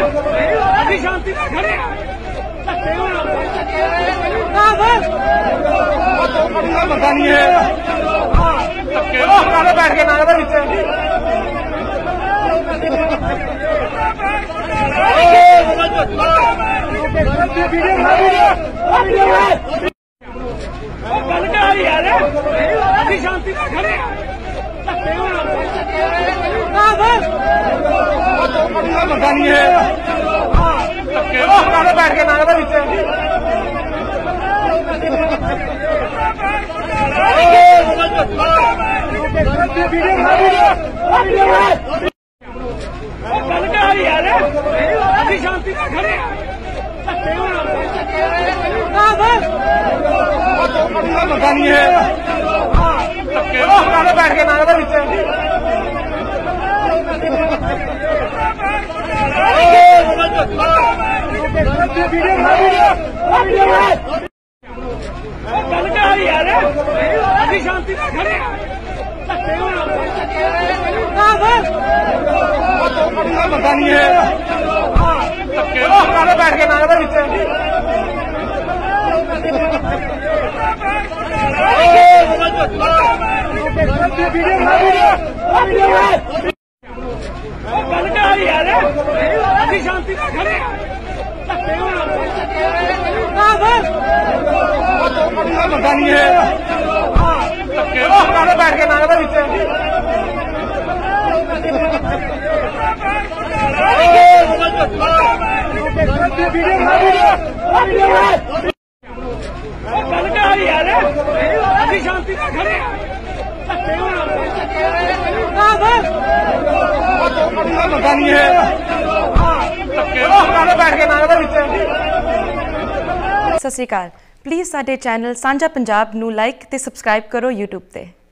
ਅਸੀਂ ਸ਼ਾਂਤੀ ਨਾਲ ਖੜੇ ਆ ਬੰਦਾ ਨਹੀਂ ਹੈ ਧੱਕੇ ਬੈਠ ਕੇ ਨਾ ਇਹਦੇ ਵਿੱਚ ਗੱਲ ਕਰ ਯਾਰ ਅਸੀਂ ਸ਼ਾਂਤੀ ਨਾਲ ਖੜੇ ਆ ਬੰਦਾ ਨਹੀਂ ਹੈ ਧੱਕੇ ਬੈਠ ਕੇ ਨਾ ਇਹਦੇ ਵਿੱਚ ਗੱਲ ਕਰ ਯਾਰ ਅਸੀਂ ਸ਼ਾਂਤੀ ਨਾਲ ਖੜੇ ਆ ਬੰਦਾ ਨਹੀਂ ਹੈ ਧੱਕੇ ਬੈਠ ਕੇ ਨਾ ਇਹਦੇ ਵਿੱਚ ਗੱਲ ਕਰ ਯਾਰ ਅਸੀਂ ਸ਼ਾਂਤੀ ਨਾਲ ਖੜੇ ਆ ਬੰਦਾ ਨਹੀਂ ਹੈ ਧੱਕੇ ਬੈਠ ਕੇ ਨਾ ਇਹਦੇ ਵਿੱਚ ਗੱਲ ਕਰ ਯਾਰ ਅਸੀਂ ਸ਼ਾਂਤੀ ਨਾਲ ਖੜੇ ਆ ਬੰਦਾ ਨਹੀਂ ਹੈ ਧੱਕੇ ਬੈਠ ਕੇ ਨਾ ਇਹਦੇ ਵਿੱਚ ਗੱਲ ਕਰ ਯਾਰ ਅਸੀਂ ਸ਼ਾਂਤੀ ਨਾਲ ਖੜੇ ਆ ਬੰਦਾ ਨਹੀਂ ਹੈ ਧੱਕੇ ਬੈਠ ਕੇ ਨਾ ਇਹਦੇ ਵਿੱਚ ਸਤਿ ਸ਼੍ਰੀ ਅਕਾਲ। ਪਲੀਜ਼ ਸਾਡੇ ਚੈਨਲ ਸਾਂਝਾ ਪੰਜਾਬ ਨੂੰ ਲਾਈਕ ਤੇ ਸਬਸਕ੍ਰਾਈਬ ਕਰੋ YouTube ਤੇ।